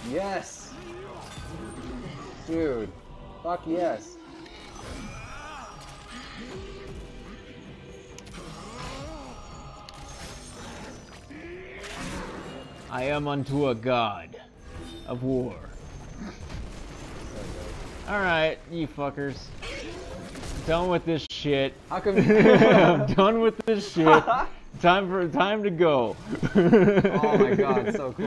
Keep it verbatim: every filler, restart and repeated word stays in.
Yes! Dude. Fuck yes. I am unto a god of war. Alright, you fuckers. Done with this shit. How come I'm done with this shit. Time for time to go. Oh my god, so cool.